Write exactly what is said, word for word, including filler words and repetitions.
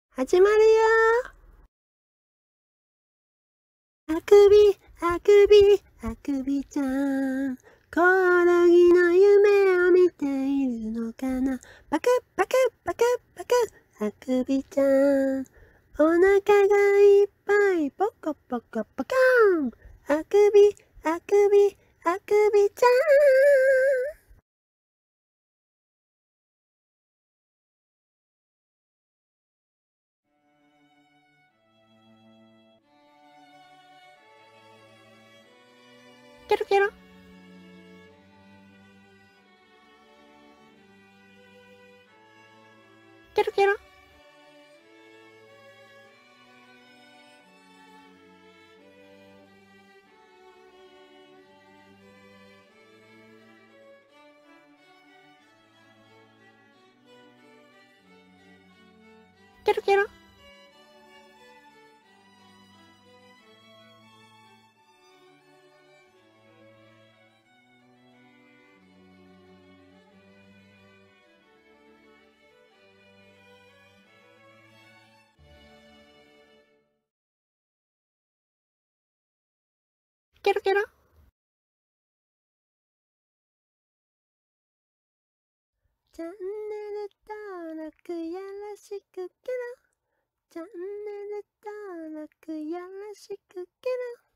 始まるよ。あくび、あくび、あくびちゃん。コオロギの夢を見ているのかな。パクパクパクパク、あくびちゃん。お腹がいっぱい、ポコポコポカーン。あくび、あくび、あくびちゃん。ケロケロ。ケロケロ。ケロケロ。ケロケロ。チャンネル登録よろしくケロ。チャンネル登録よろしくケロ。